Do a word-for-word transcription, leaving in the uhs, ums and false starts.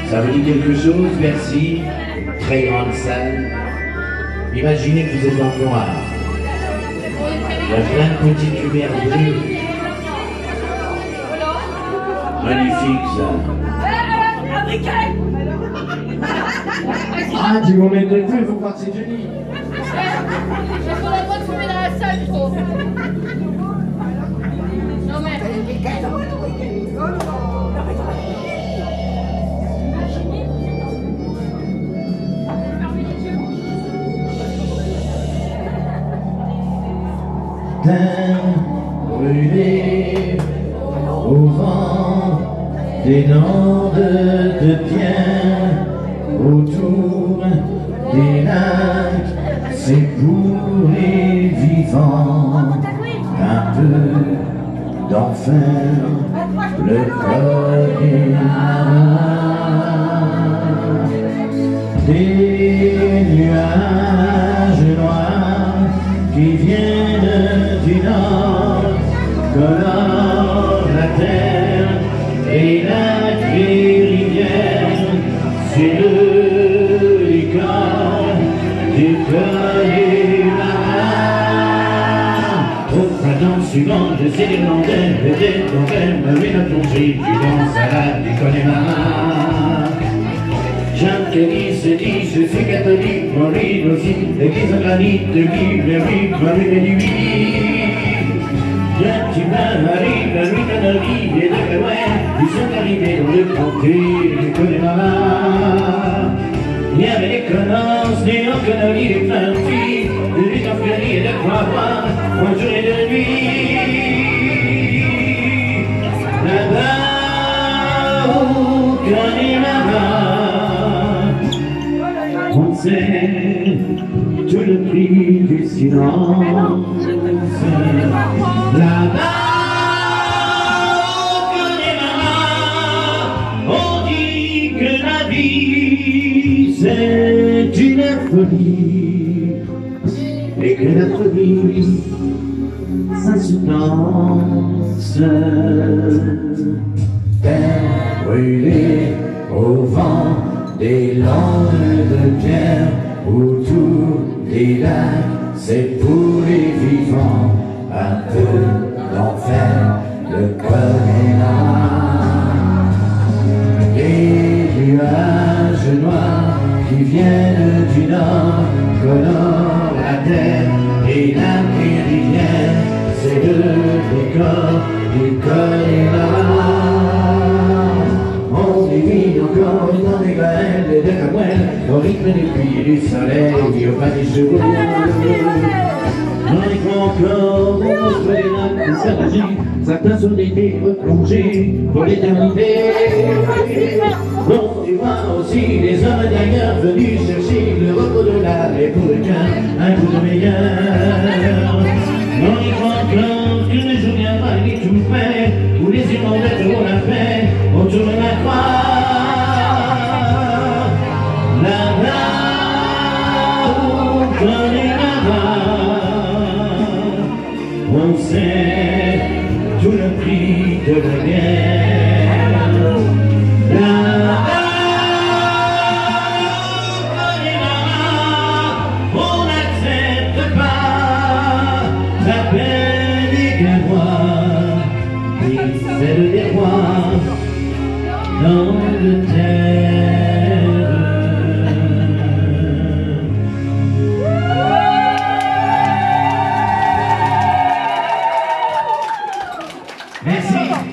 Ça vous dit quelque chose, Bercy? Très grande salle. Imaginez que vous êtes dans le noir. Il y a plein de petites lumières bleues. Magnifique, ça. Ah, tu vas mettre le feu, il faut croire que c'est Johnny. Il faudrait pas fumer dans la salle, trop. Non, mais... Brûlé au vent des landes de pierre, autour des lacs, c'est pour les vivants un peu d'enfer, le col est marin. Des nuages noirs qui viennent du nord colorent la terre et lacs et rivières. C'est le décor du col et marin. Au printemps suivant, je sais l'Irlandais, peut-être ton père m'avait la plongée, tu danses à la décolle et marin. Jean Kelly se dit, je suis catholique, Maureen aussi, l'église en granit, de Guy, le riz, Maureen et lui. Bien tu m'arrives, la nuit à la vie et de loin, ils sont arrivés dans le comté du Connemara. Il y avait des connasses, des enconneries, des plein de filles, de lutte en furie et de croix-croix, un jour et de nuit. Là-bas, au Connemara, on sait tout le prix du silence. Là-bas, au Connemara, on dit que la vie c'est une folie et que la folie ça se danse. Terre brûlée au vent des landes de pierre, autour des lacs, c'est pour les vivants un peu d'enfer, le Connemara. Les nuages noirs qui viennent du nord colorent la terre et lacs et rivières, c'est le décor du Connemara. On divine encore dans les graines et de la moelle, au rythme des pluies et du soleil, et au pas des chevaux. On y croit encore, on se fait les lacs, ça agit, certains sont été replongés pour l'éternité. On y voit aussi les hommes d'ailleurs venus chercher le repos de l'âme et pour le cœur un coup de meilleur. On y croit encore que le jour viendra et tout fait, où les Irlandais auront la paix autour de la croix. Là-bas, au Connemara, on sait tout le prix de la guerre. Là-bas, au Connemara, on n'accepte pas la peine des Gallois, ni celle des rois d'Angleterre. Merci.